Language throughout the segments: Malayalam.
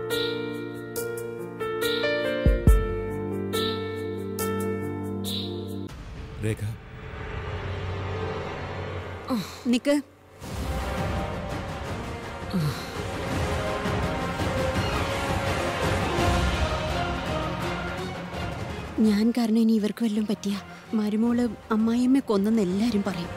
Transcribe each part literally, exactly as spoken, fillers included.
രേഖ നിക്ക്. ഞാൻ കാരണം ഇനി ഇവർക്ക് വല്ലതും പറ്റിയ മരുമോള് അമ്മായിയമ്മ കൊന്നെന്ന് എല്ലാരും പറയും.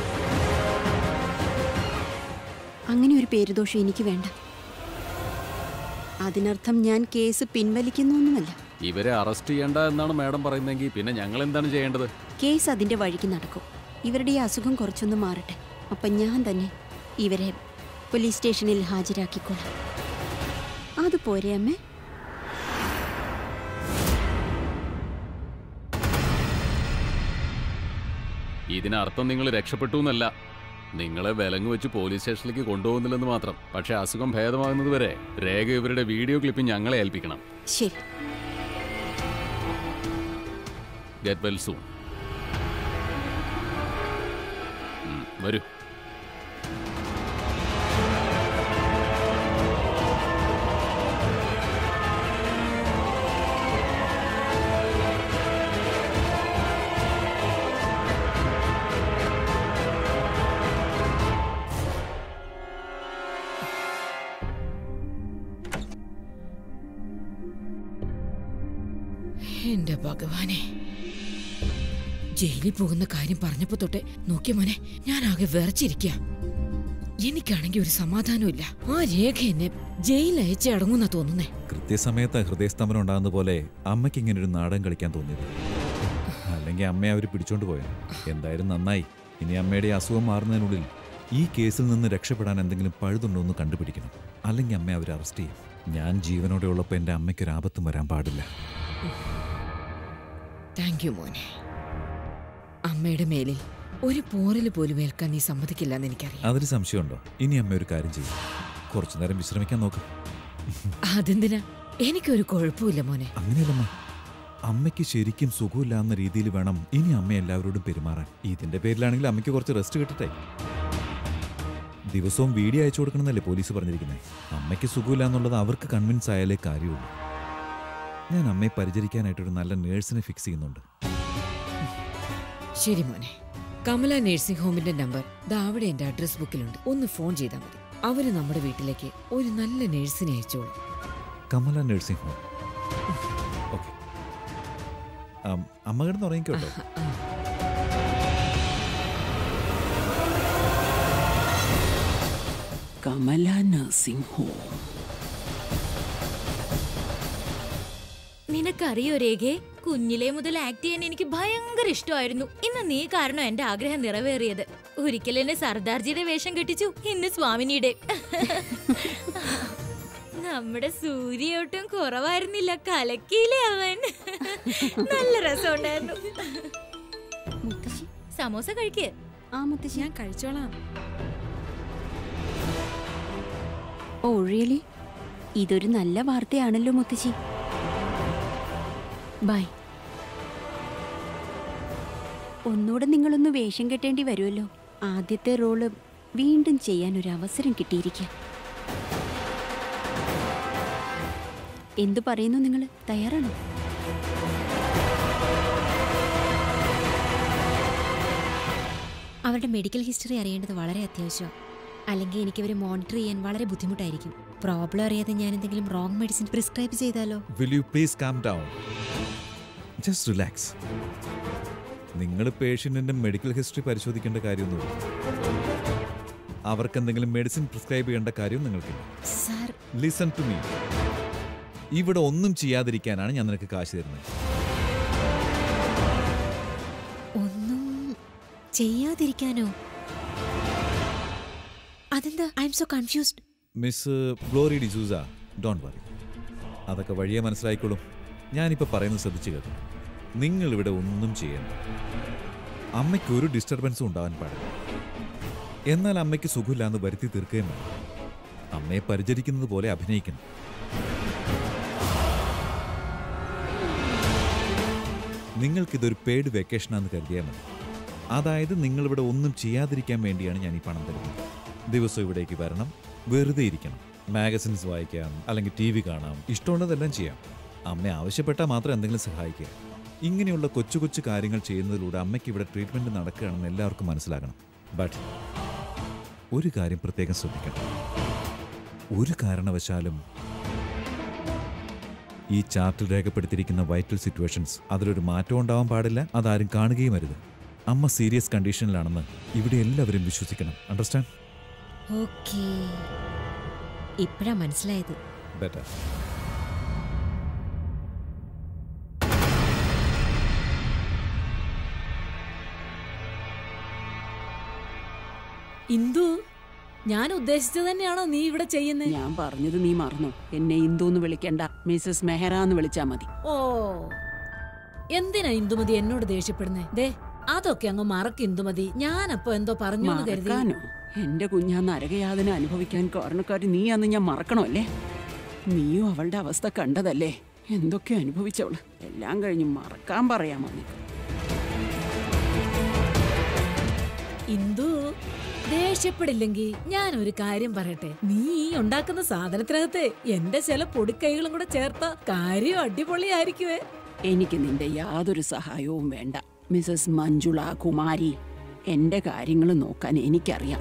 അങ്ങനെ ഒരു പേരുദോഷം എനിക്ക് വേണ്ട. അതിനർത്ഥം ഞാൻ കേസ് പിൻവലിക്കുന്നൊന്നുമല്ല. ഇവരെ അറസ്റ്റ് ചെയ്യേണ്ട എന്നാണ് മാഡം പറയുന്നതെങ്കിൽ പിന്നെ ഞങ്ങൾ എന്താണ് ചെയ്യേണ്ടത്? കേസ് അതിന്റെ വഴിക്ക് നടക്കും. ഇവരുടെ ഈ അസുഖം കുറച്ചൊന്ന് മാറട്ടെ. അപ്പം ഞാൻ തന്നെ ഇവരെ പോലീസ് സ്റ്റേഷനിൽ ഹാജരാക്കിക്കോളാം. അതുപോരെ അമ്മേ? ഇതിനർത്ഥം നിങ്ങൾ രക്ഷപ്പെട്ടു എന്നല്ല. നിങ്ങളെ വിലങ്ങ് വെച്ച് പോലീസ് സ്റ്റേഷനിലേക്ക് കൊണ്ടുപോകുന്നില്ലെന്ന് മാത്രം. പക്ഷെ അസുഖം ഭേദമാകുന്നത് വരെ രേഖ ഇവരുടെ വീഡിയോ ക്ലിപ്പ് ഞങ്ങളെ ഏൽപ്പിക്കണം. ശരി. Get well soon. വരൂ. എന്റെ ഭഗവാനെ, ജയിലിൽ പോകുന്ന കാര്യം പറഞ്ഞപ്പോ തൊട്ടേ നോക്കിയ മോനെ ഞാൻ ആകെ വിറച്ചിരിക്കുക. എനിക്കാണെങ്കിൽ ഒരു സമാധാനമില്ല. ആ രേഖ എന്നെ ജയിലിൽ അയച്ച് അടങ്ങുന്ന തോന്നുന്നേ. കൃത്യസമയത്ത് ഹൃദയസ്തംഭനം ഉണ്ടാകുന്ന പോലെ അമ്മയ്ക്ക് ഇങ്ങനെ ഒരു നാടകം കളിക്കാൻ തോന്നിയത്. അല്ലെങ്കിൽ അമ്മയെ അവർ പിടിച്ചോണ്ട് പോയത്. എന്തായാലും നന്നായി. ഇനി അമ്മയുടെ അസുഖം മാറുന്നതിനുള്ളിൽ ഈ കേസിൽ നിന്ന് രക്ഷപ്പെടാൻ എന്തെങ്കിലും പഴുതുണ്ടോ എന്ന് കണ്ടുപിടിക്കണം. അല്ലെങ്കിൽ അമ്മയെ അവർ അറസ്റ്റ് ചെയ്യും. ഞാൻ ജീവനോടെ ഉള്ളപ്പോൾ എൻ്റെ അമ്മയ്ക്കൊരു ആപത്തും വരാൻ പാടില്ല. താങ്ക് യു മോനെ. അമ്മയുടെ മേലിൽ ഒരു പോറല് പോലും ഏൽക്കാൻ നീ സമ്മതിക്കില്ല എന്ന് എനിക്കറിയാം. അതിന് സംശയമുണ്ടോ? ഇനി അമ്മ ഒരു കാര്യം ചെയ്യും, കുറച്ചു നേരം വിശ്രമിക്കാൻ നോക്കും. അതെന്തിനാ? എനിക്കൊരു കുഴപ്പമില്ല മോനെ. അങ്ങനെയല്ലമ്മ, അമ്മയ്ക്ക് ശരിക്കും സുഖമില്ല എന്ന രീതിയിൽ വേണം ഇനി അമ്മ എല്ലാവരോടും പെരുമാറാൻ. ഇതിന്റെ പേരിലാണെങ്കിൽ അമ്മയ്ക്ക് കുറച്ച് റെസ്റ്റ് കിട്ടട്ടെ. ദിവസവും വീഡിയോ അയച്ചു കൊടുക്കണമെന്നല്ലേ പോലീസ് പറഞ്ഞിരിക്കുന്നത്. അമ്മയ്ക്ക് സുഖമില്ല എന്നുള്ളത് അവർക്ക് കൺവിൻസ് ആയാലേ കാര്യമുള്ളൂ. ഞാൻ അമ്മയെ പരിചരിക്കാനായിട്ടൊരു നല്ല നേഴ്സിനെ ഫിക്സ് ചെയ്യുന്നുണ്ട്. ശരി മോനെ. കമല നഴ്സിംഗ് ഹോമിന്റെ നമ്പർ ദാ അവിടെ എന്റെ അഡ്രസ് ബുക്കിലുണ്ട്. ഒന്ന് ഫോൺ ചെയ്താൽ മതി. അവര് നമ്മുടെ വീട്ടിലേക്ക് ഒരു നല്ല നേഴ്സിനെ അയച്ചോളൂ. Kamala nursing home. ഓക്കെ, അമ്മ കിടന്ന് ഉറങ്ങിക്കോട്ടോ. Kamala nursing home. നിനക്കറിയോ രേഖേ, കുഞ്ഞിലേ മുതൽ ആക്ട് ചെയ്യാൻ എനിക്ക് ഭയങ്കര ഇഷ്ടമായിരുന്നു. ഇന്ന് നീ കാരണം എന്റെ ആഗ്രഹം നിറവേറിയത്. ഒരിക്കൽ എന്നെ സർദാർജിയുടെ വേഷം കെട്ടിച്ചു, ഇന്ന് സ്വാമിനിയുടെ. നമ്മുടെ സൂര്യൊട്ടും കുറവായിരുന്നില്ല, കലക്കിയില്ലേ അവൻ. നല്ല രസമുണ്ടായിരുന്നു. സമോസ കഴിക്കേ? ആ മുത്തശ്ശി, ഞാൻ കഴിച്ചോളാം. Oh really? ഇതൊരു നല്ല വാർത്തയാണല്ലോ മുത്തശ്ശി. ബൈ. ഒന്നുകൂടെ നിങ്ങളൊന്ന് വേഷം കെട്ടേണ്ടി വരുമല്ലോ. ആദ്യത്തെ റോള് വീണ്ടും ചെയ്യാൻ ഒരു അവസരം കിട്ടിയിരിക്കുക. എന്തു പറയുന്നു നിങ്ങൾ? തയ്യാറാണോ? അവരുടെ മെഡിക്കൽ ഹിസ്റ്ററി അറിയേണ്ടത് വളരെ അത്യാവശ്യമാണ്. അല്ലെങ്കിൽ എനിക്ക് അവരെ മോണിറ്റർ ചെയ്യാൻ വളരെ ബുദ്ധിമുട്ടായിരിക്കും. പ്രോബ്ലം അറിയാതെ ഞാൻ എന്തെങ്കിലും റോങ് മെഡിസിൻ പ്രിസ്ക്രൈബ് ചെയ്താലോ? Will you please calm down? Just relax. നിങ്ങൾ പേഷ്യന്റിന്റെ മെഡിക്കൽ ഹിസ്റ്ററി പരിശോധിക്കേണ്ട കാര്യമൊന്നുമില്ല. അവർക്ക് എന്തെങ്കിലും മെഡിസിൻ പ്രിസ്ക്രൈബ് ചെയ്യേണ്ട കാര്യം നിങ്ങൾക്കില്ല. Sir, listen to me. ഇവിടെ ഒന്നും ചെയ്യാതിരിക്കാനാണ് ഞാൻ നിനക്ക് കാശ് തരുന്നത്. ഒന്നും ചെയ്യാതിരിക്കാനോ? അതെന്താ? I am so confused. Miss Glory D'Souza, don't worry. അതൊക്കെ വഴിയെ മനസ്സിലായിക്കോളും. ഞാനിപ്പോൾ പറയുന്നത് ശ്രദ്ധിച്ചു കേട്ടോ. നിങ്ങളിവിടെ ഒന്നും ചെയ്യണം. അമ്മയ്ക്ക് ഒരു ഡിസ്റ്റർബൻസും ഉണ്ടാവാൻ പാടില്ല. എന്നാൽ അമ്മയ്ക്ക് സുഖമില്ലാന്ന് വരുത്തി തീർക്കുകയും വേണം. അമ്മയെ പരിചരിക്കുന്നത് പോലെ അഭിനയിക്കണം. നിങ്ങൾക്കിതൊരു പെയ്ഡ് വെക്കേഷനാണെന്ന് കരുതിയാൽ മതി. അതായത് നിങ്ങളിവിടെ ഒന്നും ചെയ്യാതിരിക്കാൻ വേണ്ടിയാണ് ഞാൻ ഈ പണം തരുന്നത്. ദിവസം ഇവിടേക്ക് വരണം, വെറുതെ ഇരിക്കണം. മാഗസിൻസ് വായിക്കാം, അല്ലെങ്കിൽ ടി വി കാണാം, ഇഷ്ടമുള്ളതെല്ലാം ചെയ്യാം. അമ്മ ആവശ്യപ്പെട്ടാൽ മാത്രം എന്തെങ്കിലും സഹായിക്കുക. ഇങ്ങനെയുള്ള കൊച്ചു കൊച്ചു കാര്യങ്ങൾ ചെയ്യുന്നതിലൂടെ അമ്മയ്ക്ക് ഇവിടെ ട്രീറ്റ്മെൻറ്റ് നടക്കുകയാണെന്ന് എല്ലാവർക്കും മനസ്സിലാകണം. ബട്ട് ഒരു കാര്യം പ്രത്യേകം ശ്രദ്ധിക്കണം. ഒരു കാരണവശാലും ഈ ചാർട്ടിൽ രേഖപ്പെടുത്തിയിരിക്കുന്ന വൈറ്റൽ സിറ്റുവേഷൻസ് അതിലൊരു മാറ്റം ഉണ്ടാവാൻ പാടില്ല. അതാരും കാണുകയും അരുത്. അമ്മ സീരിയസ് കണ്ടീഷനിലാണെന്ന് ഇവിടെ എല്ലാവരും വിശ്വസിക്കണം. അണ്ടർസ്റ്റാൻഡ്? ഓക്കേ, ഇപ്പഴാ മനസ്സിലായത്. ബെറ്റർ. ഇന്ദു, ഞാൻ ഉദ്ദേശിച്ചത് തന്നെയാണോ നീ ഇവിടെ ചെയ്യുന്നത്? ഞാൻ പറഞ്ഞത് നീ മറന്നു. എന്നെ ഇന്ദുന്ന് വിളിക്കണ്ട, മിസ്സസ് മെഹ്റ എന്ന് വിളിച്ചാ മതി. ഓ, എന്തിനാ ഇന്ദുമതി എന്നോട് ദേഷ്യപ്പെടുന്നേ? ദേ, അതൊക്കെ അങ്ങ് മറക്ക് ഇന്ദുമതി. ഞാനപ്പോ എന്തോ പറഞ്ഞു എന്ന് കരുതി. മറക്കാനോ? എന്റെ കുഞ്ഞാ നരകയാതന അനുഭവിക്കാൻ കാരണക്കാരി നീ അന്ന് ഞാൻ മറക്കണോ അല്ലേ? നീയും അവളുടെ അവസ്ഥ കണ്ടതല്ലേ? എന്തൊക്കെ അനുഭവിച്ചവള്. എല്ലാം കഴിഞ്ഞ് മറക്കാൻ പറയാമോ നീ? ഇന്ദു, ദേഷ്യപ്പെടില്ലെങ്കിൽ ഞാൻ ഒരു കാര്യം പറയട്ടെ. നീ ഈ ഉണ്ടാക്കുന്ന സാധനത്തിനകത്ത് എന്റെ ചില പൊടിക്കൈകളും കൂടെ ചേർത്ത കാര്യം അടിപൊളിയായിരിക്കുവേ. എനിക്ക് നിന്റെ യാതൊരു സഹായവും വേണ്ട മിസസ് മഞ്ജുള കുമാരി. എന്റെ കാര്യങ്ങൾ നോക്കാൻ എനിക്കറിയാം.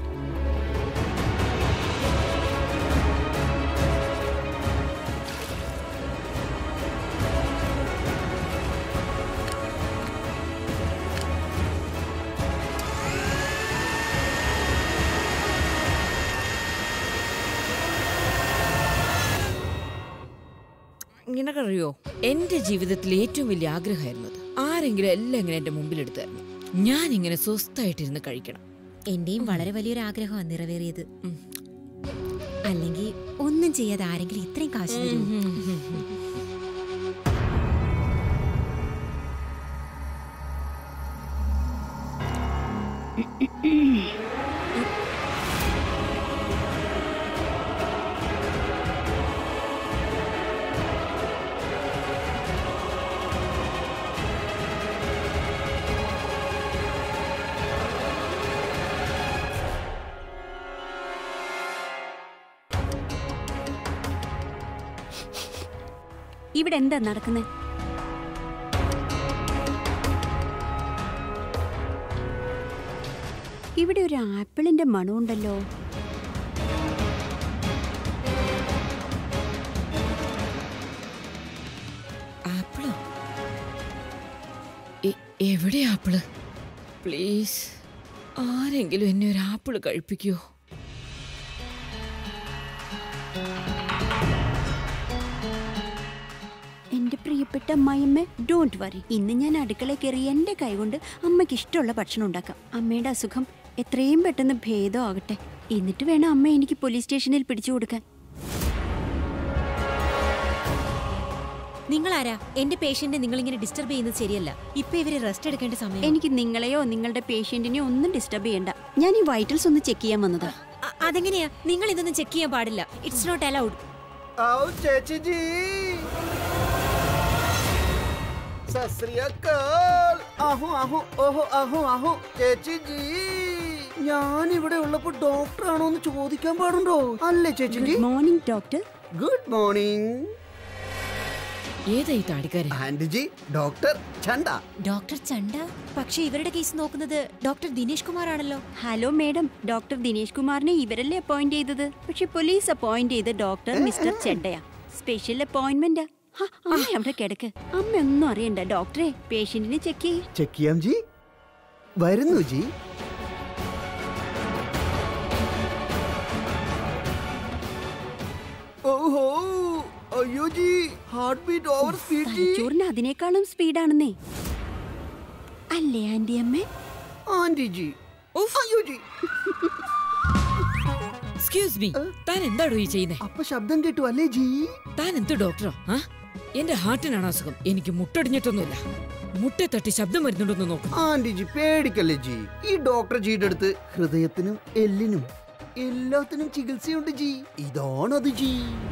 നിനക്കറിയോ, എന്റെ ജീവിതത്തിൽ ഏറ്റവും വലിയ ആഗ്രഹമായിരുന്നത് ആരെങ്കിലും എല്ലാം ഇങ്ങനെ എന്റെ മുമ്പിലെടുത്ത് തരണം. ഞാൻ ഇങ്ങനെ സ്വസ്ഥായിട്ടിരുന്ന് കഴിക്കണം. എന്റെയും വളരെ വലിയൊരു ആഗ്രഹമാണ് നിറവേറിയത്. അല്ലെങ്കിൽ ഒന്നും ചെയ്യാതെ ആരെങ്കിലും ഇത്രയും കാശ് തരും. ഇവിടെ എന്താ നടക്കുന്നത്? ഇവിടെ ഒരു ആപ്പിളിന്റെ മണമുണ്ടല്ലോ. ആപ്പിളോ? എവിടെ ആപ്പിള്? പ്ലീസ്, ആരെങ്കിലും എന്നെ ഒരു ആപ്പിള് കഴിപ്പിക്കോ? എന്റെ പ്രിയപ്പെട്ട അമ്മായിയമ്മ, ഡോണ്ട് വറി. ഇന്ന് ഞാൻ അടുക്കളയിൽ കയറി എന്റെ കൈകൊണ്ട് അമ്മയ്ക്ക് ഇഷ്ടമുള്ള ഭക്ഷണം ഉണ്ടാക്കാം. അമ്മയുടെ അസുഖം എത്രയും പെട്ടെന്ന് ഭേദമാകട്ടെ. എന്നിട്ട് വേണം അമ്മ എനിക്ക് പോലീസ് സ്റ്റേഷനിൽ പിടിച്ചു കൊടുക്കാൻ. നിങ്ങളാരാ? എന്റെ പേഷ്യന്റിനെ നിങ്ങൾ ഇങ്ങനെ ഡിസ്റ്റർബ് ചെയ്യുന്നത് ശരിയല്ല. ഇപ്പൊ ഇവര് റെസ്റ്റ് എടുക്കേണ്ട സമയം. എനിക്ക് നിങ്ങളെയോ നിങ്ങളുടെ പേഷ്യന്റിനെയോ ഒന്നും ഡിസ്റ്റർബ് ചെയ്യണ്ട. ഞാൻ ഈ വൈറ്റൽസ് ഒന്ന് ചെക്ക് ചെയ്യാൻ വന്നതാ. അതെങ്ങനെയാ? നിങ്ങൾ ഇതൊന്നും ചെക്ക് ചെയ്യാൻ പാടില്ല. It's not allowed. ഞാനിവിടെ ഉള്ളപ്പോ ഡോക്ടർ ആണോ എന്ന് ചോദിക്കാൻ പാടുണ്ടോ? അല്ലേ ചേച്ചി? Good morning doctor. Good morning. ഏതായി താടിക്കാരൻ? ആന്റിജി, ഡോക്ടർ ചണ്ട. ഡോക്ടർ ചണ്ട? പക്ഷെ ഇവരുടെ കേസ് നോക്കുന്നത് ഡോക്ടർ ദിനേശ് കുമാർ ആണല്ലോ. ഹലോ മേഡം, ഡോക്ടർ ദിനേശ് കുമാറിനെ ഇവരല്ലേ അപ്പോയിന്റ് ചെയ്തത്? പക്ഷെ പോലീസ് അപ്പോയിന്റ് ചെയ്ത ഡോക്ടർ മിസ്റ്റർ ചെണ്ടയാ. സ്പെഷ്യൽ അപ്പോയിന്റ്മെന്റാ. അമ്മ അവിടെ കിടക്ക്. അമ്മ ഒന്നും അറിയണ്ട. ഡോക്ടറെ, പേഷ്യന്റിനെ ചെക്ക് ചെയ്യ്. ചെക്ക് ചെയ്യാം ജി. വരുന്നു ജി. ഓഹോ, അയ്യോ ജി, ഹാർട്ട് ബീറ്റ് ഓവർ സ്പീഡ് ജി. തലച്ചോറിന് അതിനേക്കാളും സ്പീഡാണെന്നേ അല്ലേ ആന്റി അമ്മേ? ആന്റി ജി. അയ്യോ ജി. എക്സ്ക്യൂസ് മീ, താൻ എന്താടോ ഈ ചെയ്യുന്നേ? അപ്പൊ ശബ്ദം കേട്ടു അല്ലേ ജി? താൻ എന്ത് ഡോക്ടറോ? ആ, എന്റെ ഹാർട്ടിനാണ് അസുഖം. എനിക്ക് മുട്ടടിഞ്ഞിട്ടൊന്നുമില്ല. മുട്ട തട്ടി ശബ്ദം വരുന്നുണ്ടോന്ന് നോക്കും. ആന്റി ജി പേടിക്കല്ലേ ജി. ഈ ഡോക്ടർ ജിയുടെ അടുത്ത് ഹൃദയത്തിനും എല്ലിനും എല്ലാത്തിനും ചികിത്സയുണ്ട് ജി. ഇതാണത് ജി.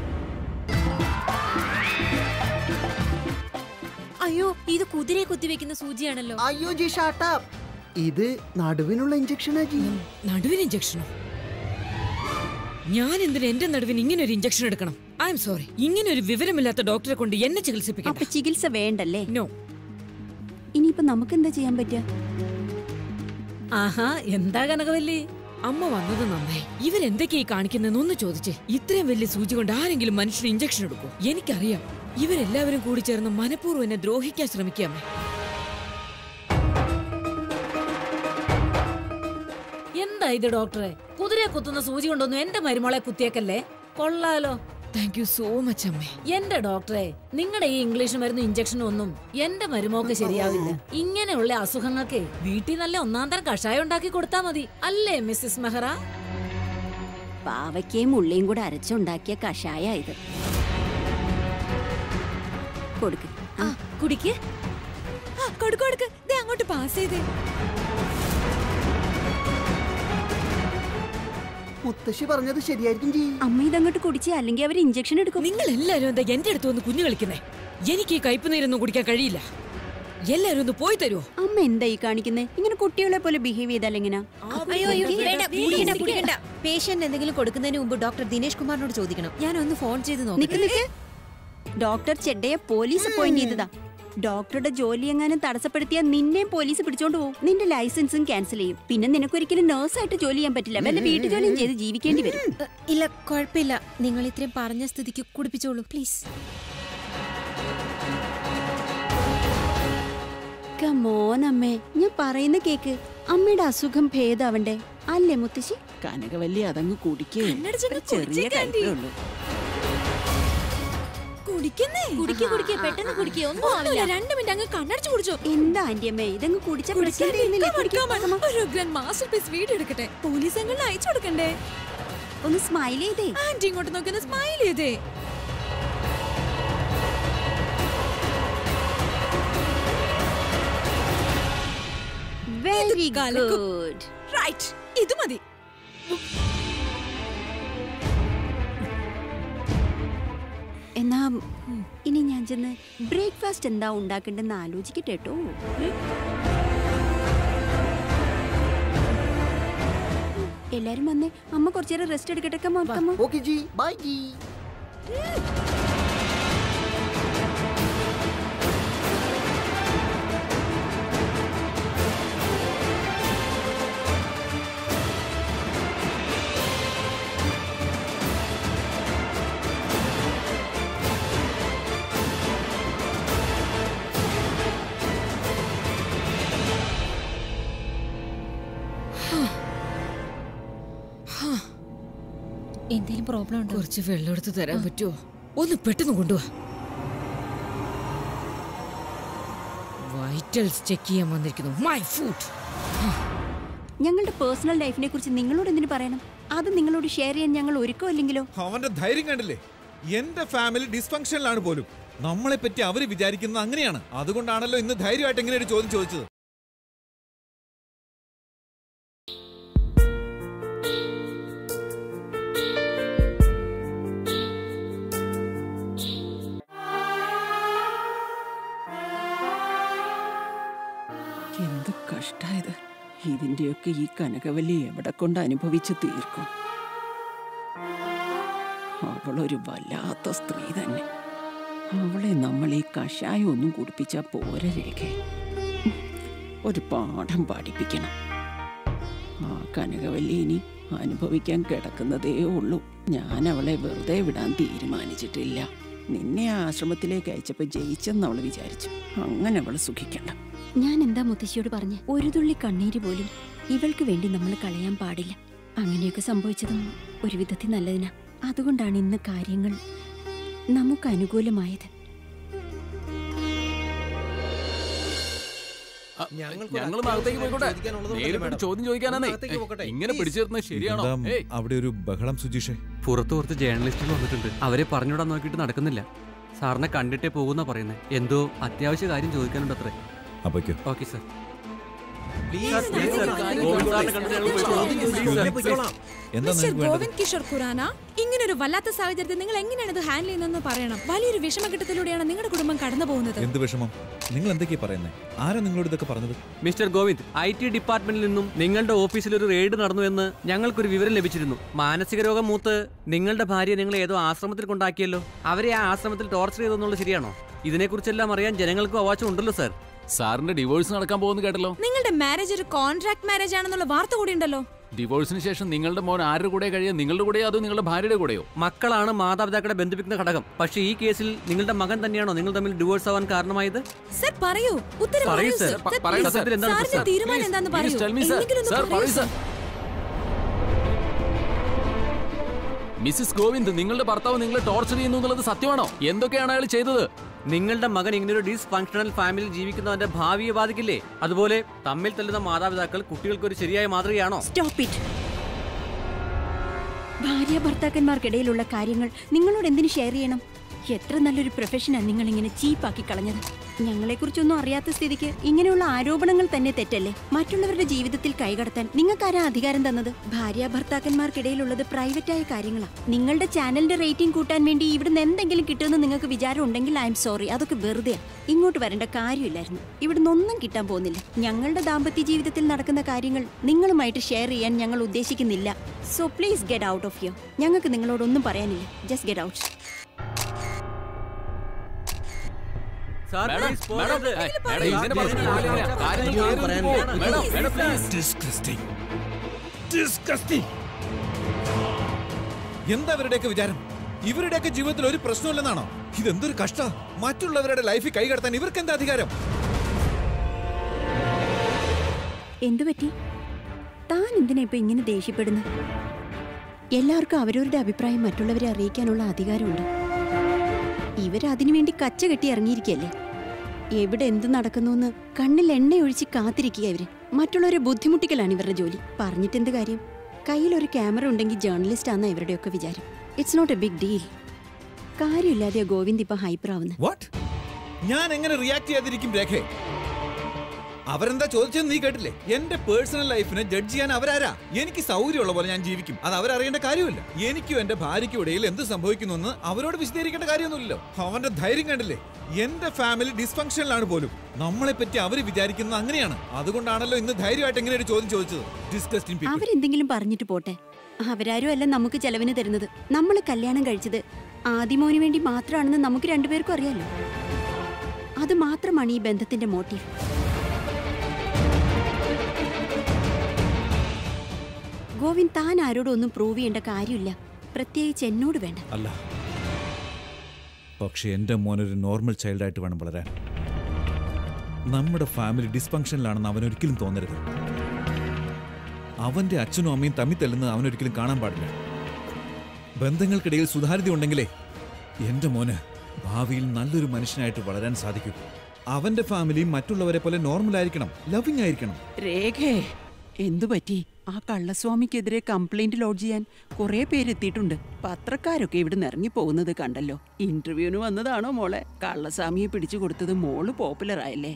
അയ്യോ, ഇത് കുതിരയെ കുത്തിവെക്കുന്ന സൂചിയാണല്ലോ. അയ്യോ ജി, ഷട്ട് അപ്പ്. ഇത് നടുവിനുള്ള ഇഞ്ചക്ഷനാ ജി. നടുവിന് ഇഞ്ചക്ഷനോ? ഞാൻ എന്തിനാ എന്റെ നടുവിന് ഇങ്ങനെ ഒരു ഇഞ്ചക്ഷൻ എടുക്കണം? ഐ എം സോറി, ഇങ്ങനെ ഒരു വിവരമില്ലാത്ത ഡോക്ടറെ കൊണ്ട് എന്നെ ചികിത്സിപ്പിക്കണം. അപ്പൊ ചികിത്സ വേണ്ടല്ലേ? നോ. ഇനിയിപ്പോ നമുക്ക് എന്താ ചെയ്യാൻ പറ്റുക? ആഹാ, എന്താ കനകവല്ലി? അമ്മ വന്നത് നന്നായി. ഇവരെന്തൊക്കെയായി കാണിക്കുന്നതെന്ന് ഒന്ന് ചോദിച്ചേ. ഇത്രയും വലിയ സൂചി കൊണ്ട് ആരെങ്കിലും മനുഷ്യന് ഇഞ്ചക്ഷൻ എടുക്കും? എനിക്കറിയാം, ഇവരെല്ലാവരും കൂടി ചേർന്ന് മനഃപൂർവ്വം എന്നെ ദ്രോഹിക്കാൻ ശ്രമിക്കാമേ. എന്താ ഇത് ഡോക്ടറെ? കുതിരയെ കുത്തുന്ന സൂചി കൊണ്ടൊന്നും എന്റെ മരുമോളെ കുത്തിയേക്കല്ലേ. കൊള്ളാലോ. താങ്ക് യു സോ മച്ച് അമ്മേ. എന്റെ ഡോക്ടറെ, നിങ്ങളുടെ ഈ ഇംഗ്ലീഷ് മരുന്ന് ഇഞ്ചക്ഷനും ഒന്നും എന്റെ മരുമോക്ക് ശരിയാവില്ല. ഇങ്ങനെയുള്ള അസുഖങ്ങൾക്ക് വീട്ടിൽ നല്ല ഒന്നാം തരം കഷായം ഉണ്ടാക്കി കൊടുത്താ മതി, അല്ലേ മിസ്സിസ് മെഹ്റ? പാവയ്ക്കയും ഉള്ളിയും കൂടെ അരച്ചുണ്ടാക്കിയ കഷായ ഇത്. കൊടുക്ക്. ആ കുടിക്ക്. കൊടുക്ക് കൊടുക്ക്. ദേ അങ്ങോട്ട് പാസ് ചെയ്തേ. മുത്തശ്ശി പറഞ്ഞത് ശരിയായിരിക്കും ജി. അമ്മ ഇതങ്ങോട്ട് കുടിച്ചേ, അല്ലെങ്കിൽ അവർ ഇഞ്ചക്ഷൻ എടുക്കും. നിങ്ങൾ എല്ലാരും എന്താ എന്റെ അടുത്ത് വന്ന് കുഞ്ഞു കളിക്കുന്നേ? എനിക്ക് ഈ കയ്പ് നീരൊന്നും കുടിക്കാൻ കഴിയില്ല. എല്ലാരും ഒന്ന് പോയി തരുമോ? അമ്മ എന്താ ഈ കാണിക്കുന്നേ? ഇങ്ങനെ കുട്ടികളെ പോലെ ബിഹേവ് ചെയ്താൽ എങ്ങനെയാ? പേഷ്യന്റ് എന്തെങ്കിലും കൊടുക്കുന്നതിന് മുമ്പ് ഡോക്ടർ ദിനേശ് കുമാറിനോട് ചോദിക്കണം. ഞാൻ ഒന്ന് ഫോൺ ചെയ്ത് നിക്ക് നിക്ക്. ഡോക്ടർ ചെഡ്ഡയെ പോലീസ് അപ്പോയിന്റ് ചെയ്തതാ. ഡോക്ടറുടെ ജോലി എങ്ങാനും തടസ്സപ്പെടുത്തിയാൽ നിന്നെയും പോലീസ് പിടിച്ചോണ്ട് പോകും. നിന്റെ ലൈസൻസും ക്യാൻസൽ ചെയ്യും. പിന്നെ നിനക്കൊരിക്കലും നഴ്സായിട്ട് ജോലി ചെയ്യാൻ പറ്റില്ല. വല്ല വീട്ടു ജോലിയും ചെയ്ത് ജീവിക്കേണ്ടി വരും. ഇല്ല, കുഴപ്പമില്ല. നിങ്ങൾ ഇത്രയും പറഞ്ഞ സ്ഥിതിക്ക് കുടിപ്പിച്ചോളൂ പ്ലീസ്. കമോനമ്മേ, ഞാൻ പറയുന്ന കേക്ക്. അമ്മയുടെ അസുഖം ഭേദാവണ്ടേ അല്ലേ മുത്തശ്ശി? കനകവല്ലി അതങ്ങ് കുടിക്കേ. ചെറിയ കാര്യമുള്ളൂ. കുടിക്ക് കുടിക്ക്, പെട്ടെന്ന് കുടിക്കേ. ഒന്നും ആവില്ല. രണ്ട് മിനിറ്റ് അങ്ങ് കണ്ണടച്ചു കുടിച്ചോ. എന്താ ആന്റി അമ്മേ, ഇതങ്ങ് കുടിച്ചാ വീഡിയോ എടുക്കട്ടെ. പോലീസ് അംഗങ്ങൾ അയച്ചു കൊടുക്കണ്ടേ? ഒന്ന് സ്മൈൽ ചെയ്തേ. ആന്റി ഇങ്ങോട്ട് നോക്കുന്ന സ്മൈൽ ചെയ്തേ. Very good. റൈറ്റ്, ഇത് മതി. എന്നാ ഇനി ഞാൻ ചെന്ന് ബ്രേക്ക്ഫാസ്റ്റ് എന്താ ഉണ്ടാക്കണ്ടെന്ന് ആലോചിക്കട്ടെ കേട്ടോ. എല്ലാരും വന്നേ. അമ്മ കുറച്ചേരം റെസ്റ്റ് എടുക്കട്ടെ. Come on come on. ഓക്കേ ജി, ബൈ ജി. എന്തെങ്കിലും പ്രോബ്ലം ഉണ്ടോ? കുറച്ച് വെള്ളം എടുത്ത് തരാൻ പറ്റുമോ? ഒന്ന് പെട്ടെന്ന് കൊണ്ടുപോവാ. വൈറ്റൽസ് ചെക്ക് ചെയ്യാൻ വന്നിരിക്കുന്നു. My food. ഞങ്ങളുടെ പേഴ്സണൽ ലൈഫിനെ കുറിച്ച് നിങ്ങളോട് എന്തിനു പറയണം? അത് നിങ്ങളോട് ഷെയർ ചെയ്യാൻ ഞങ്ങൾ ഒരുക്കോ ഇല്ലെങ്കിലോ? അവന്റെ ധൈര്യം കണ്ടില്ലേ? എന്റെ ഫാമിലി ഡിസ്ഫങ്ഷനിലാണ് പോലും. നമ്മളെ പറ്റി അവര് വിചാരിക്കുന്നത് അങ്ങനെയാണ്. അതുകൊണ്ടാണല്ലോ ഇന്ന് ധൈര്യമായിട്ട് എങ്ങനെ ഒരു ചോദ്യം ചോദിച്ചത്. എന്ത് കഷ്ടായത്. ഇതിന്റെയൊക്കെ ഈ കനകവല്ലി എവിടെ കൊണ്ട് അനുഭവിച്ച് തീർക്കും? അവളൊരു വല്ലാത്ത സ്ത്രീ തന്നെ. അവളെ നമ്മൾ ഈ കഷായം ഒന്നും കുടിപ്പിച്ചാ പോരെ രേഖ. ഒരു പാഠം പഠിപ്പിക്കണം. ആ കനകവല്ലി ഇനി അനുഭവിക്കാൻ കിടക്കുന്നതേ ഉള്ളൂ. ഞാൻ അവളെ വെറുതെ വിടാൻ തീരുമാനിച്ചിട്ടില്ല. നിന്നെ ആശ്രമത്തിലേക്ക് അയച്ചപ്പോ ജയിച്ചെന്ന് അവള് വിചാരിച്ചു. അങ്ങനെ അവള് സുഖിക്കണ്ട. ഞാൻ എന്താ മുത്തശ്ശിയോട് പറഞ്ഞ? ഒരു തുള്ളി കണ്ണീര് പോലും ഇവൾക്ക് വേണ്ടി നമ്മൾ കളയാൻ പാടില്ല. അങ്ങനെയൊക്കെ സംഭവിച്ചതും ഒരു വിധത്തിൽ നല്ലതിനാ. അതുകൊണ്ടാണ് ഇന്ന് കാര്യങ്ങൾ നമുക്ക് അനുകൂലമായത്. ചോദ്യം ചോദിക്കാനാണ് ഇങ്ങനെ പിടിച്ചേർന്നത് ശരിയാണോ? അവിടെ ഒരു ബഹളം സുജീഷേ. പുറത്ത് പുറത്ത് ജേർണലിസ്റ്റുകൾ വന്നിട്ടുണ്ട്. അവരെ പറഞ്ഞുവിടാൻ നോക്കിയിട്ട് നടക്കുന്നില്ല. സാറിനെ കണ്ടിട്ടേ പോകുന്ന പറയുന്നത്. എന്തോ അത്യാവശ്യ കാര്യം ചോദിക്കാനുണ്ട് അത്രേ. അപ്പോഴേക്കോ? Okay sir. എന്താ മിസ്റ്റർ നിങ്ങൾക്ക് വേണ്ടത്? ഗോവിന്ദ് കിഷോർ ഖുറാന, ഇങ്ങനൊരു വല്ലാത്ത സാഹചര്യത്തിൽ നിങ്ങൾ എങ്ങനെയാണ് ഇത് ഹാൻഡിൽ ചെയ്യുന്നതെന്ന് പറയണം. വലിയൊരു വിഷമഘട്ടത്തിലൂടെയാണ് നിങ്ങളുടെ കുടുംബം കടന്നു പോകുന്നത്. എന്ത് വിഷമം? നിങ്ങൾ എന്തൊക്കെയാ പറയുന്നത്? ആരാ നിങ്ങളോട് ഇതൊക്കെ പറഞ്ഞത്? മിസ്റ്റർ ഗോവിന്ദ്, ഐ ടി ഡിപ്പാർട്ട്മെന്റിൽ നിന്നും നിങ്ങളുടെ ഓഫീസിൽ ഒരു റെയ്ഡ് നടന്നു എന്ന് ഞങ്ങൾക്കൊരു വിവരം ലഭിച്ചിരുന്നു. മാനസിക രോഗം മൂത്ത് നിങ്ങളുടെ ഭാര്യ നിങ്ങൾ ഏതോ ആശ്രമത്തിൽ കൊണ്ടാക്കിയല്ലോ. അവരെ ആ ആശ്രമത്തിൽ ടോർച്ചർ ചെയ്തെന്നുള്ളത് ശരിയാണോ? ഇതിനെക്കുറിച്ചെല്ലാം അറിയാൻ ജനങ്ങൾക്കും അവകാശം ഉണ്ടല്ലോ സാർ. സാറിന്റെ ഡിവോഴ്സ് നടക്കാൻ പോകുന്നു കേട്ടല്ലോ. നിങ്ങളുടെ മാരേജ് ഒരു കോൺട്രാക്ട് മാരേജ് ആണെന്നുള്ള വാർത്ത കൂടി ഉണ്ടല്ലോ. ഡിവോഴ്സിന് ശേഷം നിങ്ങളുടെ മോൻ ആരുടെ കൂടെ കഴിയാ? നിങ്ങളുടെ കൂടെയോ അതോ നിങ്ങളുടെ ഭാര്യയുടെ കൂടെയോ? മക്കളാണ് മാതാപിതാക്കളെ ബന്ധിപ്പിക്കുന്ന ഘടകം. പക്ഷേ ഈ കേസിൽ നിങ്ങളുടെ മകൻ തന്നെയാണോ നിങ്ങൾ തമ്മിൽ ഡിവോഴ്സ് ആവാൻ കാരണമായത്? സർ പറയൂ, ഉത്തരം പറയൂ പറയൂ സർ. സർ. പറയൂ പ്ലീസ്. സർ. എന്താണ് സാറിന്റെ പ്രശ്നം? തീരുമാനം എന്താന്ന് പറയൂ. എന്തെങ്കിലും ഒന്ന് പറയൂ സർ. മിസ്സിസ് ഗോവിന്ദ്, നിങ്ങളുടെ ഭർത്താവ് നിങ്ങളെ ടോർച്ചർ ചെയ്യുന്നു എന്നുള്ളത് സത്യമാണോ? എന്തൊക്കെയാണ് അയാൾ ചെയ്തത്? നിങ്ങളുടെ മകൻ ഇങ്ങനൊരു ഡിസ്ഫങ്ഷണൽ ഫാമിലി ജീവിക്കുന്നവന്റെ ഭാവിയെ ബാധിക്കില്ലേ? അതുപോലെ തമ്മിൽ തല്ലുന്ന മാതാപിതാക്കൾ കുട്ടികൾക്ക് ഒരു ശരിയായ മാതൃകയാണോ? Stop it. ഭാര്യ ഭർത്താക്കന്മാർക്കിടയിലുള്ള കാര്യങ്ങൾ നിങ്ങളോട് എന്തിനു ഷെയർ ചെയ്യണം? എത്ര നല്ലൊരു പ്രൊഫഷനാണ് നിങ്ങൾ ഇങ്ങനെ ചീപ്പാക്കി കളഞ്ഞത്. ഞങ്ങളെക്കുറിച്ചൊന്നും അറിയാത്ത സ്ഥിതിക്ക് ഇങ്ങനെയുള്ള ആരോപണങ്ങൾ തന്നെ തെറ്റല്ലേ? മറ്റുള്ളവരുടെ ജീവിതത്തിൽ കൈകടത്താൻ നിങ്ങൾക്കാരാ അധികാരം തന്നത്? ഭാര്യ ഭർത്താക്കന്മാർക്കിടയിലുള്ളത് പ്രൈവറ്റായ കാര്യങ്ങളാണ്. നിങ്ങളുടെ ചാനലിന്റെ റേറ്റിംഗ് കൂട്ടാൻ വേണ്ടി ഇവിടുന്ന് എന്തെങ്കിലും കിട്ടുമെന്ന് നിങ്ങൾക്ക് വിചാരം ഉണ്ടെങ്കിൽ ഐ എം സോറി, അതൊക്കെ വെറുതെ. ഇങ്ങോട്ട് വരേണ്ട കാര്യമില്ലായിരുന്നു. ഇവിടുന്ന് ഒന്നും കിട്ടാൻ പോകുന്നില്ല. ഞങ്ങളുടെ ദാമ്പത്യ ജീവിതത്തിൽ നടക്കുന്ന കാര്യങ്ങൾ നിങ്ങളുമായിട്ട് ഷെയർ ചെയ്യാൻ ഞങ്ങൾ ഉദ്ദേശിക്കുന്നില്ല. So please get out of here. ഞങ്ങൾക്ക് നിങ്ങളോടൊന്നും പറയാനില്ല. Just get out. Sir, madam, please, madam, പോകരുത്. ഏയ്, മാഡം, ഇതിന്റെ പറഞ്ഞ കാര്യമില്ല. കാര്യങ്ങൾ കാര്യങ്ങൾ പോകും. Madam, madam, please. Disgusting. Disgusting. എന്താ ഇവരുടെയൊക്കെ വിചാരം? ഇവരുടെയൊക്കെ ജീവിതത്തിൽ ഒരു പ്രശ്നമില്ലെന്നാണോ? ഇതെന്തൊരു കഷ്ട. മറ്റുള്ളവരുടെ ലൈഫിൽ കൈകടത്താൻ ഇവർക്ക് എന്താ അധികാരം? എന്തുപറ്റി? താൻ എന്തിനാ ഇപ്പൊ ഇങ്ങനെ ദേഷ്യപ്പെടുന്നത്? എല്ലാവർക്കും അവരവരുടെ അഭിപ്രായം മറ്റുള്ളവരെ അറിയിക്കാനുള്ള അധികാരമുണ്ട്. ഇവരതിനു വേണ്ടി കച്ച കെട്ടി ഇറങ്ങിയിരിക്കല്ലേ. എവിടെ എന്ത് നടക്കുന്നുവെന്ന് കണ്ണിൽ എണ്ണയൊഴിച്ച് കാത്തിരിക്കുക. ഇവര് മറ്റുള്ളവരെ ബുദ്ധിമുട്ടിക്കലാണ് ഇവരുടെ ജോലി. പറഞ്ഞിട്ടെന്ത് കാര്യം? കയ്യിൽ ഒരു ക്യാമറ ഉണ്ടെങ്കിൽ ജേർണലിസ്റ്റ് ആണെന്ന ഇവരുടെയൊക്കെ വിചാരം. It's not a big deal. കാര്യമില്ലാതെയാ ഗോവിന്ദ് ഇപ്പൊ ഹൈപ്പർ ആവുന്നത്. വാട്ട്? ഞാൻ എങ്ങനെ റിയാക്ട് ചെയ്യാതിരിക്കും രേഖേ? അവരെന്താ ചോദിച്ചത് നീ കേട്ടില്ലേ? എന്റെ പേഴ്സണൽ ലൈഫിനെ ജഡ്ജ് ചെയ്യാൻ അവരാരാ? എനിക്ക് സൗകര്യമുള്ള പോലെ ഞാൻ ജീവിക്കും. അത് അവരറിയേണ്ട കാര്യമില്ല. എനിക്കും എന്റെ ഭാര്യയ്ക്കും ഇടയിൽ എന്ത് സംഭവിക്കുന്നു എന്ന് അവരോട് വിശദീകരിക്കേണ്ട കാര്യമൊന്നുമില്ലല്ലോ. അവന്റെ ധൈര്യം കണ്ടില്ലേ? എന്റെ ഫാമിലി ഡിസ്ഫങ്ഷനിലാണ് പോലും. നമ്മളെ പറ്റി അവര് വിചാരിക്കുന്നത് അങ്ങനെയാണ്. അതുകൊണ്ടാണല്ലോ ഇന്ന് ധൈര്യമായിട്ട് എങ്ങനെ ഒരു ചോദ്യം ചോദിച്ചത്. Disgusting people. അവരെന്തെങ്കിലും പറഞ്ഞിട്ട് പോട്ടെ. അവരാരും അല്ല നമുക്ക് ചെലവിന് തരുന്നത്. നമ്മൾ കല്യാണം കഴിച്ചത് ആദിമോന് വേണ്ടി മാത്രമാണെന്ന് നമുക്ക് രണ്ടുപേർക്കും അറിയാലോ. അത് മാത്രമാണ് ഈ ബന്ധത്തിന്റെ മോട്ടീവ്. ഗോവിന്ദ്, താൻ ആരോടും ഒന്നും പ്രൂവ് ചെയ്യേണ്ട കാര്യമില്ല. പ്രത്യേകിച്ച് എന്നോട് വേണ്ട. അല്ല, പക്ഷെ എന്റെ മോനൊരു നോർമൽ ചൈൽഡായിട്ട് വേണം വളരാൻ. നമ്മുടെ ഫാമിലി ഡിസ്ഫങ്ഷനിലാണെന്ന് അവനൊരിക്കലും തോന്നരുത്. അവന്റെ അച്ഛനും അമ്മയും തമ്മിൽ തല്ലുന്നത് അവനൊരിക്കലും കാണാൻ പാടില്ല. ബന്ധങ്ങൾക്കിടയിൽ സുതാര്യത ഉണ്ടെങ്കിലേ എന്റെ മോന് ഭാവിയിൽ നല്ലൊരു മനുഷ്യനായിട്ട് വളരാൻ സാധിക്കും. അവന്റെ ഫാമിലി മറ്റുള്ളവരെ പോലെ നോർമൽ ആയിരിക്കണം, ലവിങ് ആയിരിക്കണം. രേഖേ, എന്തു പറ്റി? ആ കള്ളസ്വാമിക്കെതിരെ കംപ്ലൈന്റ് ലോഡ്ജ് ചെയ്യാൻ കുറെ പേരെത്തിയിട്ടുണ്ട്. പത്രക്കാരൊക്കെ ഇവിടുന്ന് ഇറങ്ങി പോകുന്നത് കണ്ടല്ലോ. ഇന്റർവ്യൂവിന് വന്നതാണോ മോളെ? കള്ളസ്വാമിയെ പിടിച്ചു കൊടുത്തത് മോള് പോപ്പുലർ ആയല്ലേ?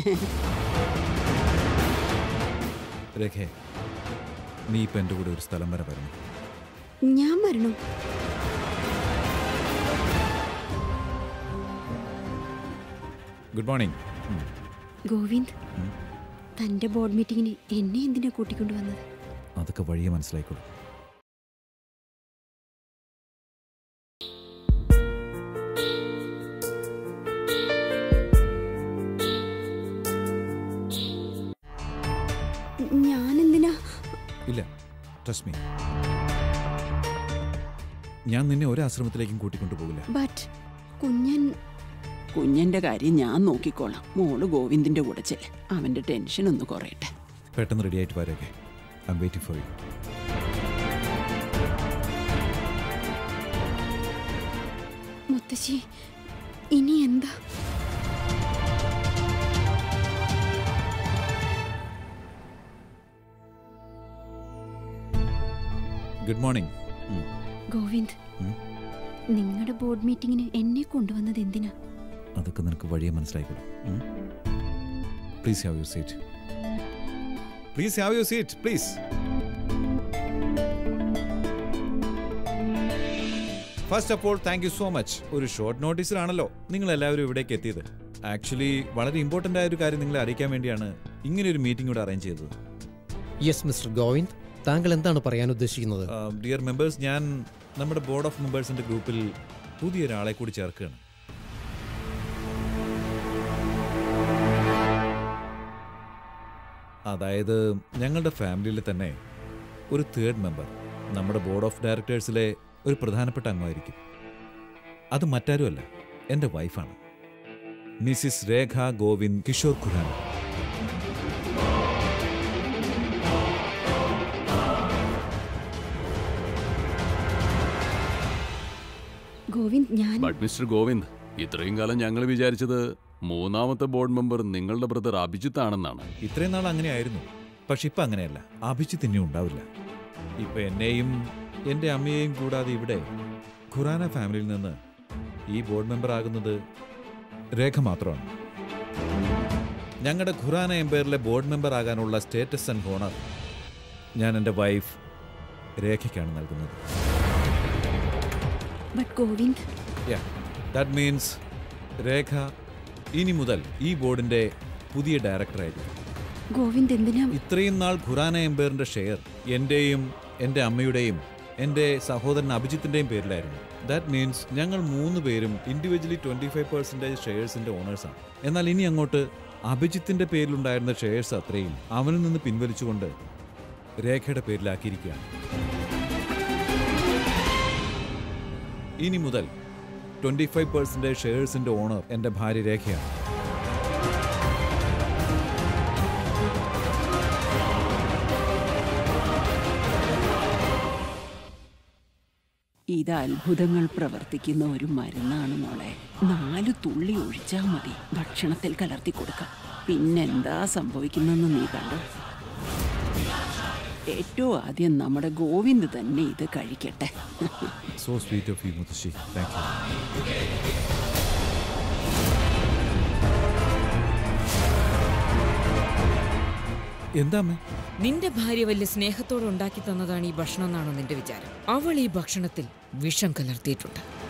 രേഖേ, നീ ഇപ്പൊ എന്റെ കൂടെ ഒരു സ്ഥലം വരെ വരണം. ഞാൻ വരണോ? Good morning. ഗോവിന്ദ്, തന്റെ ബോർഡ് മീറ്റിങ്ങിന് എന്നെ എന്തിനാ കൂട്ടിക്കൊണ്ടു വന്നത്? അതൊക്കെ വഴിയെ മനസ്സിലായിക്കോളൂ. ഞാൻ എന്തിനാ? ഇല്ല, ട്രസ്റ്റ് മീ. ഞാൻ നിന്നെ ഒരു ആശ്രമത്തിലേക്കും കൂട്ടിക്കൊണ്ടു പോകില്ല. ബട്ട് കുഞ്ഞൻ കുഞ്ഞന്റെ കാര്യം ഞാൻ നോക്കിക്കോളാം. മോള് ഗോവിന്ദിന്റെ കൂടെ ചെല്ല്. അവന്റെ ടെൻഷൻ ഒന്ന് കുറയട്ടെ. പെട്ടെന്ന് റെഡി ആയിട്ട് വരേക്കെ. I am waiting for you. മുത്തശ്ശി, ഇനി എന്താ? Good morning. ഗോവിന്ദ്, നിങ്ങളുടെ ബോർഡ് മീറ്റിങ്ങിന് എന്നെ കൊണ്ടുവന്നത് എന്തിനാ? അതൊക്കെ നിനക്ക് വഴിയെ മനസ്സിലായിക്കോളൂ. Please have your seat. Please have your seat please. First of all thank you so much. ഒരു ഷോർട്ട് നോട്ടീസിലാണല്ലോ നിങ്ങൾ എല്ലാവരും ഇവിടേക്ക് എത്തിയത്. ആക്ച്വലി വളരെ ഇമ്പോർട്ടൻ്റ് ആയ ഒരു കാര്യം നിങ്ങളെ അറിയിക്കാൻ വേണ്ടിയാണ് ഇങ്ങനെ ഒരു മീറ്റിംഗ് ഇവിടെ അറേഞ്ച് ചെയ്തത്. യെസ് മിസ്റ്റർ ഗോവിന്ദ്, താങ്കൾ എന്താണ് പറയാൻ ഉദ്ദേശിക്കുന്നത്? ഡിയർ മെമ്പേഴ്സ്, ഞാൻ നമ്മുടെ ബോർഡ് ഓഫ് മെമ്പേഴ്സിന്റെ ഗ്രൂപ്പിൽ പുതിയൊരാളെ കൂടി ചേർക്കുകയാണ്. അതായത് ഞങ്ങളുടെ ഫാമിലിയിൽ തന്നെ ഒരു തേർഡ് മെമ്പർ നമ്മുടെ ബോർഡ് ഓഫ് ഡയറക്ടേഴ്സിലെ ഒരു പ്രധാനപ്പെട്ട അംഗമായിരിക്കും. അത് മറ്റാരുമല്ല, എൻ്റെ വൈഫാണ്, മിസ്സിസ് രേഖ ഗോവിന്ദ് കിഷോർ ഖുറാന. ഗോവിന്ദ്, ഞാൻ ബട്ട് മിസ്റ്റർ ഗോവിന്ദ്, ഇത്രയും കാലം ഞങ്ങൾ വിചാരിച്ചത് മൂന്നാമത്തെ ബോർഡ് മെമ്പർ നിങ്ങളുടെ ബ്രദർ അഭിജിത്ത് ആണെന്നാണ്. ഇത്രയും നാൾ അങ്ങനെയായിരുന്നു, പക്ഷെ ഇപ്പം അങ്ങനെയല്ല. അഭിജിത്ത് ഇനി ഉണ്ടാവില്ല. ഇപ്പം എന്നെയും എൻ്റെ അമ്മയെയും കൂടാതെ ഇവിടെ ഖുറാന ഫാമിലിയിൽ നിന്ന് ഈ ബോർഡ് മെമ്പർ ആകുന്നത് രേഖ മാത്രമാണ്. ഞങ്ങളുടെ ഖുറാന എംപയറിലെ ബോർഡ് മെമ്പർ ആകാനുള്ള സ്റ്റേറ്റസ് ആൻഡ് ഹോണർ ഞാൻ എൻ്റെ വൈഫ് രേഖയ്ക്കാണ് നൽകുന്നത്. ദാറ്റ് മീൻസ് രേഖ ഇനി മുതൽ ഈ ബോർഡിന്റെ പുതിയ ഡയറക്ടറായിരിക്കും. ഗോവിന്ദ്, എന്തിനാ ഇത്രയും നാൾ ഖുറാന എംപയറിന്റെ ഷെയർ എന്റെയും എൻ്റെ അമ്മയുടെയും എൻ്റെ സഹോദരൻ അഭിജിത്തിന്റെയും പേരിലായിരുന്നു. ദാറ്റ് മീൻസ് ഞങ്ങൾ മൂന്ന് പേരും ഇൻഡിവിജ്വലി ട്വന്റി ഫൈവ് പെർസെന്റേജ് ഷെയർസിന്റെ ഓണേഴ്സാണ്. എന്നാൽ ഇനി അങ്ങോട്ട് അഭിജിത്തിന്റെ പേരിലുണ്ടായിരുന്ന ഷെയർസ് അത്രയും അവനിൽ നിന്ന് പിൻവലിച്ചുകൊണ്ട് രേഖയുടെ പേരിലാക്കിയിരിക്കുകയാണ്. ഇനി മുതൽ ട്വന്റി ഫൈവ് പെർസെന്റേജ് ഷെയർസിന്റെ ഓണർ എൻ്റെ ഭാര്യ രേഖയാണ്. ഇത് അത്ഭുതങ്ങൾ പ്രവർത്തിക്കുന്ന ഒരു മരുന്നാണ് മോളെ. നാല് തുള്ളി ഒഴിച്ചാൽ മതി, ഭക്ഷണത്തിൽ കലർത്തി കൊടുക്കാം. പിന്നെന്താ സംഭവിക്കുന്നെന്ന് നീ കണ്ടു. ഏറ്റവും ആദ്യം നമ്മുടെ ഗോവിന്ദ് തന്നെ ഇത് കഴിക്കട്ടെ. So sweet of you, മുത്തശ്ശി. Thank you. എന്താ നിന്റെ ഭാര്യ വലിയ സ്നേഹത്തോടെ ഉണ്ടാക്കി തന്നതാണ് ഈ ഭക്ഷണം എന്നാണോ നിന്റെ വിചാരം? അവൾ ഈ ഭക്ഷണത്തിൽ വിഷം കലർത്തിയിട്ടുണ്ട്.